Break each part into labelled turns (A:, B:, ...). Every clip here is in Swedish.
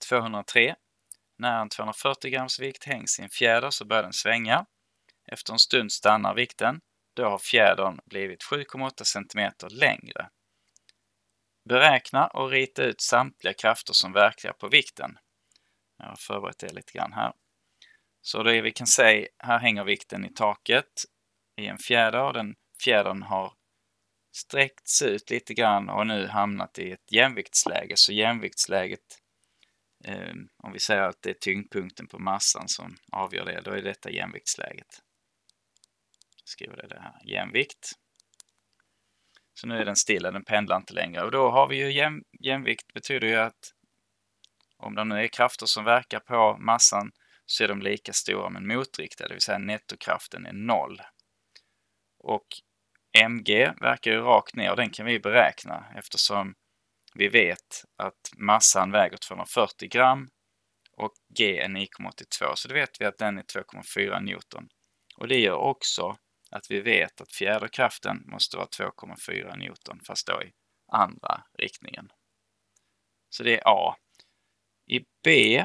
A: 203. När en 240 grams vikt hängs i en fjäder så börjar den svänga. Efter en stund stannar vikten. Då har fjädern blivit 7,8 cm längre. Beräkna och rita ut samtliga krafter som verkar på vikten. Jag har förberett det lite grann här. Så det vi kan säga, här hänger vikten i taket i en fjäder. Den fjädern har sträckts ut lite grann och nu hamnat i ett jämviktsläge. Så jämviktsläget, om vi säger att det är tyngdpunkten på massan som avgör det, då är detta jämviktsläget. Jag skriver det här, jämvikt. Så nu är den stilla, den pendlar inte längre. Och då har vi ju jämvikt, betyder ju att om det nu är krafter som verkar på massan så är de lika stora men motriktade, det vill säga nettokraften är 0. Och mg verkar ju rakt ner och den kan vi beräkna eftersom vi vet att massan väger 240 gram och g är 9,82. Så då vet vi att den är 2,4 newton. Och det gör också att vi vet att fjäderkraften måste vara 2,4 newton fast då i andra riktningen. Så det är A. I B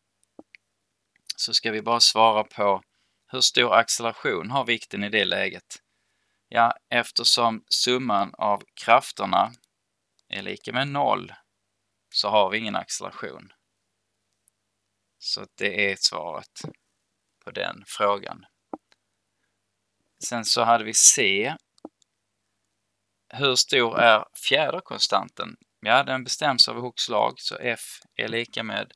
A: så ska vi bara svara på hur stor acceleration har vikten i det läget. Ja, eftersom summan av krafterna är lika med 0 så har vi ingen acceleration. Så det är svaret på den frågan. Sen så hade vi C. Hur stor är fjäderkonstanten? Ja, den bestäms av Hooks lag, så F är lika med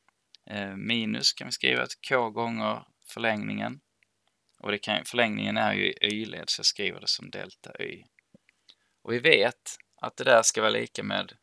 A: minus kan vi skriva att K gånger förlängningen. Och förlängningen är ju i y-led så jag skriver det som delta y. Och vi vet att det där ska vara lika med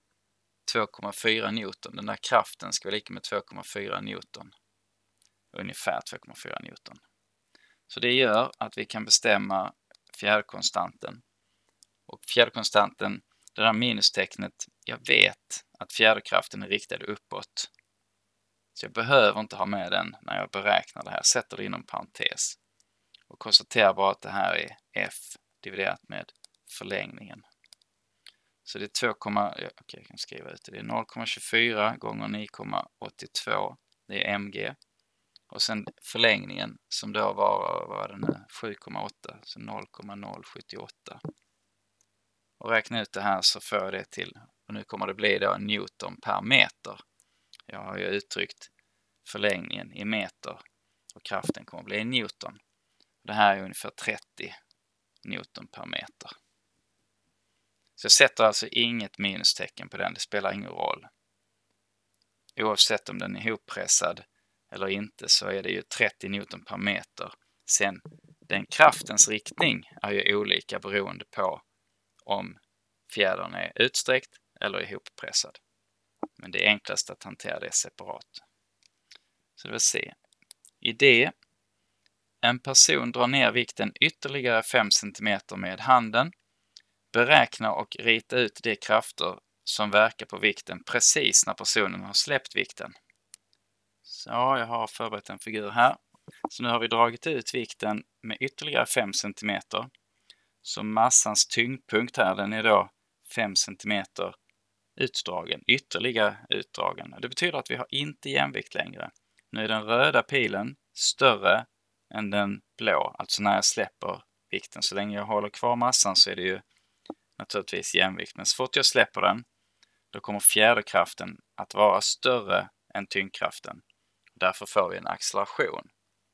A: 2,4 newton. Den där kraften ska vara lika med 2,4 newton. Ungefär 2,4 newton. Så det gör att vi kan bestämma fjäderkonstanten. Och fjäderkonstanten, det där minustecknet, jag vet att fjäderkraften är riktad uppåt. Så jag behöver inte ha med den när jag beräknar det här. Sätter det inom parentes. Och konstaterar bara att det här är F dividerat med förlängningen. Så det är 2, jag kan skriva ut det. Det är 0,24 gånger 9,82. Det är mg. Och sen förlängningen som då var den 7,8. Så 0,078. Och räkna ut det här så får jag det till. Och nu kommer det bli då newton per meter. Jag har ju uttryckt förlängningen i meter. Och kraften kommer bli newton. Det här är ungefär 30 newton per meter. Så jag sätter alltså inget minustecken på den. Det spelar ingen roll. Oavsett om den är ihoppressad eller inte så är det ju 30 newton per meter. Sen den kraftens riktning är ju olika beroende på om fjädern är utsträckt eller ihoppressad. Men det är enklast att hantera det separat. Så det vill se. I D. En person drar ner vikten ytterligare 5 cm med handen. Beräkna och rita ut de krafter som verkar på vikten precis när personen har släppt vikten. Så jag har förberett en figur här. Så nu har vi dragit ut vikten med ytterligare 5 cm. Så massans tyngdpunkt här, den är då 5 cm utdragen, ytterligare utdragen. Det betyder att vi har inte jämvikt längre. Nu är den röda pilen större än den blå, alltså när jag släpper vikten. Så länge jag håller kvar massan så är det ju naturligtvis jämvikt. Men så fort jag släpper den, då kommer fjäderkraften att vara större än tyngdkraften. Därför får vi en acceleration.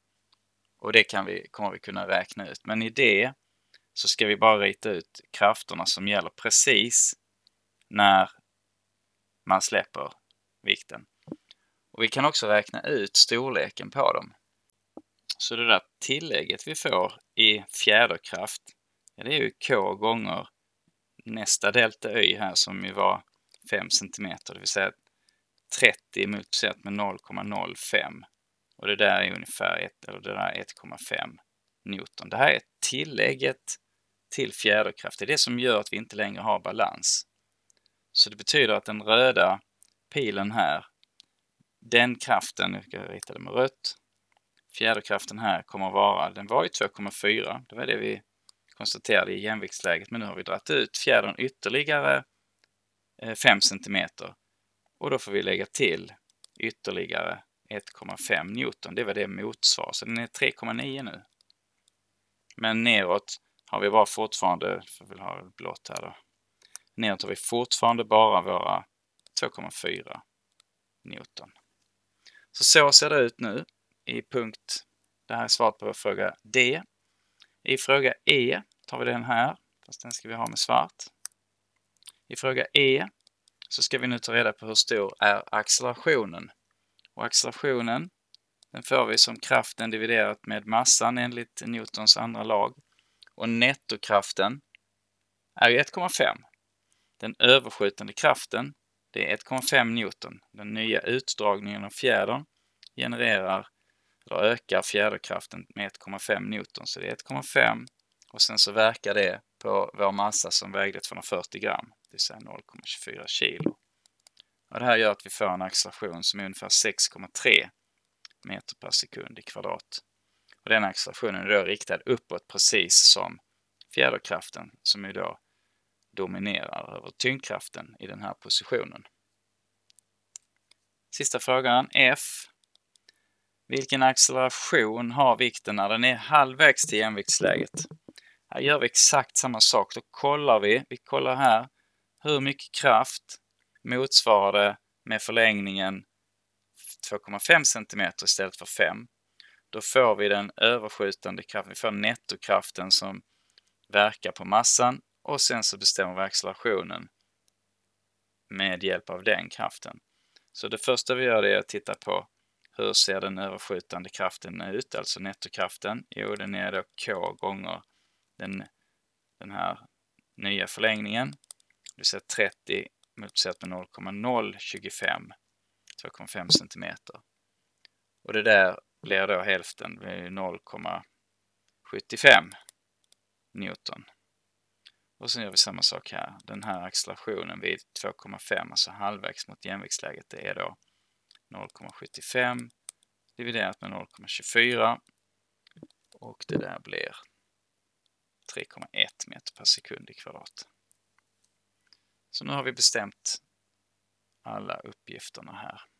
A: Och det kommer vi kunna räkna ut. Men i det så ska vi bara rita ut krafterna som gäller precis när man släpper vikten. Och vi kan också räkna ut storleken på dem. Så det där tillägget vi får i fjäderkraft, ja, det är ju K gånger nästa delta y här som ju var 5 cm. Det vill säga 30 multiplicerat med 0,05. Och det där är ungefär 1,5 newton. Det här är tillägget till fjäderkraft. Det är det som gör att vi inte längre har balans. Så det betyder att den röda pilen här, den kraften, nu ska jag rita det med rött. Fjäderkraften här kommer att vara, den var ju 2,4. Det var det vi konstaterade i jämviktsläget. Men nu har vi dragit ut fjädern ytterligare 5 cm. Och då får vi lägga till ytterligare 1,5 Newton. Det var det motsvar. Så den är 3,9 nu. Men neråt har vi bara fortfarande, för vi ha blått här då. Neråt har vi fortfarande bara våra 2,4 Newton. Så ser det ut nu i punkt. Det här är svaret på fråga D. I fråga E tar vi den här, fast den ska vi ha med svart. I fråga E så ska vi nu ta reda på hur stor är accelerationen. Och accelerationen, den får vi som kraften dividerat med massan enligt Newtons andra lag. Och nettokraften är 1,5. Den överskjutande kraften, det är 1,5 Newton. Den nya utdragningen av fjädern genererar eller ökar fjäderkraften med 1,5 Newton. Så det är 1,5 och sen så verkar det på vår massa som vägde 240 gram, det vill säga 0,24 kilo. Och det här gör att vi får en acceleration som är ungefär 6,3 meter per sekund i kvadrat. Och den accelerationen är då riktad uppåt precis som fjäderkraften som ju då dominerar över tyngdkraften i den här positionen. Sista frågan, F. Vilken acceleration har vikten när den är halvvägs till jämviktsläget? Här gör vi exakt samma sak. Då kollar vi kollar här hur mycket kraft motsvarar det med förlängningen 2,5 cm istället för 5. Då får vi den överskjutande kraften, vi får nettokraften som verkar på massan och sen så bestämmer vi accelerationen med hjälp av den kraften. Så det första vi gör är att titta på hur ser den överskjutande kraften ut, alltså nettokraften. Jo, den är då K gånger den här nya förlängningen. Det vill säga 30 multiplicerat med 0,025, 2,5 cm. Och det där blir då hälften, 0,75 Newton. Och sen gör vi samma sak här. Den här accelerationen vid 2,5, alltså halvvägs mot jämviktsläget, det är då 0,75 dividerat med 0,24 och det där blir 3,1 meter per sekund i kvadrat. Så nu har vi bestämt alla uppgifterna här.